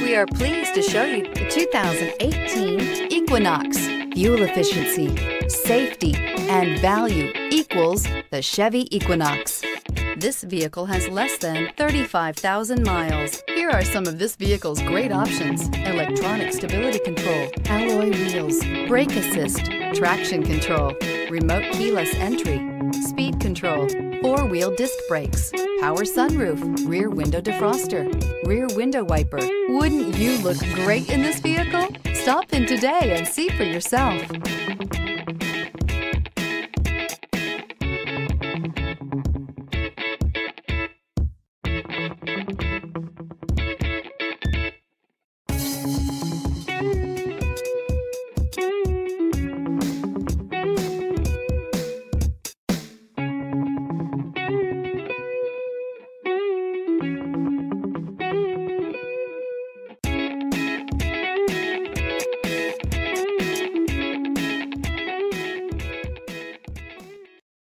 We are pleased to show you the 2018 Equinox. Fuel efficiency, safety, and value equals the Chevy Equinox. This vehicle has less than 35,000 miles. Here are some of this vehicle's great options: electronic stability control, alloy wheels, brake assist, traction control, remote keyless entry, speed control, four-wheel disc brakes, power sunroof, rear window defroster, rear window wiper. Wouldn't you look great in this vehicle? Stop in today and see for yourself.